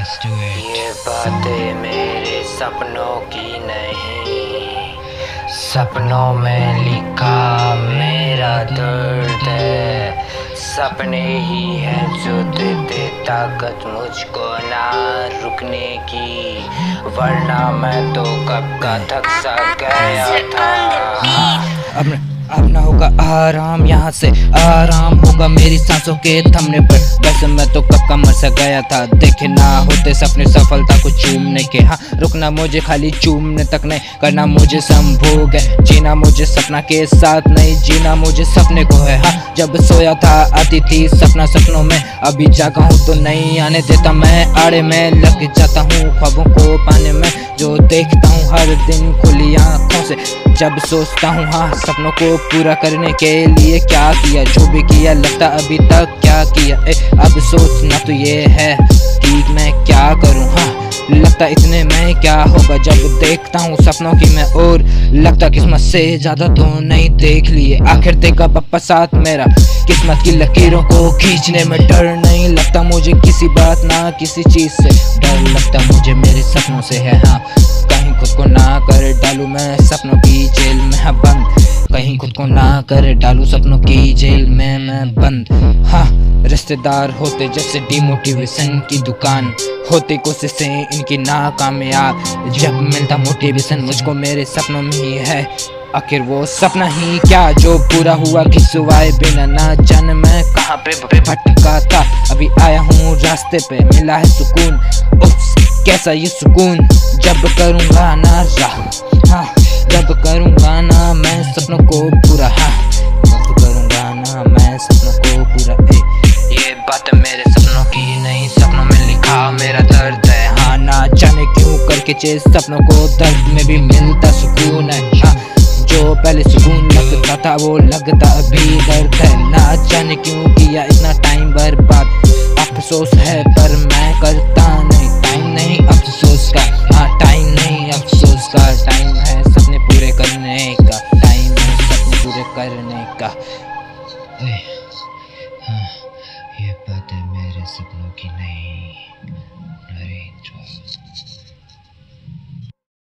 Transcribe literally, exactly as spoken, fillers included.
ये बातें मेरे सपनों की नहीं, सपनों में लिखा मेरा दर्द है। सपने ही हैं जो देते ताकत मुझको ना रुकने की, वरना मैं तो कब का थक सा गया था। अब अब ना होगा आराम, यहाँ से आराम होगा मेरी सांसों के थमने पर। वैसे मैं तो कब का मर सा गया था, देखे ना होते सपने सफलता को चूमने के। हाँ, रुकना मुझे खाली चूमने तक नहीं, करना मुझे संभोग है। जीना मुझे सपना के साथ नहीं, जीना मुझे सपने को है। हाँ, जब सोया था आती थी सपना सपनों में, अभी जागा हूँ तो नहीं आने देता मैं। आड़े में लग जाता हूँ ख्वाबों को पाने में, जो देखता हूँ हर दिन खुली आँखों से। जब सोचता हूँ हाँ सपनों को पूरा करने के लिए क्या किया, जो भी किया लगता अभी तक क्या किया। ए, अब सोचना तो ये है कि मैं क्या करूँ। हाँ, लगता इतने में क्या होगा जब देखता हूँ सपनों की मैं, और लगता किस्मत से ज्यादा तो नहीं देख लिए। आखिर देगा पप्पा साथ मेरा, किस्मत की लकीरों को खींचने में डर नहीं लगता मुझे किसी बात ना किसी चीज से। डर लगता मुझे मेरे सपनों से है। हाँ, कहीं खुद को ना कर डालूं मैं सपनों की जेल में हाँ बंद, कहीं खुद को ना कर डालूं सपनों की जेल में मैं बंद। हाँ, रिश्तेदार होते जैसे डिमोटिवेशन की दुकान, होते कोशिशें इनकी नाकामयाब। जब मिलता मोटिवेशन मुझको मेरे सपनों में ही है, आखिर वो सपना ही क्या जो पूरा हुआ खिंचवाए बिना। ना जाने मैं कहाँ पे भटका था, अभी आया हूँ रास्ते पे, मिला है सुकून। उफ्स, कैसा ये सुकून जब करूँगा ना राह। हाँ, जब करूँगा ना मैं सपनों को पूरा। हाँ, जब करूँगा ना मैं सपनों को पूरा। ए, ये बात मेरे सपनों की नहीं, सपनों में लिखा मेरा दर्द है। हाँ, ना जाने क्यों करके चेस सपनों को दर्द में भी मिलता सुकून है। हाँ, जो पहले सुकून लगता था वो लगता अभी दर्द है। ना जाने क्यों किया इतना टाइम बर्बाद, अफसोस है पर मैं करता नहीं। टाइम नहीं अफसोस का, हाँ टाइम नहीं अफसोस का, टाइम है सपने पूरे करने का, टाइम है सपने पूरे करने का। हाँ, ये बातें मेरे सपनों की नहीं।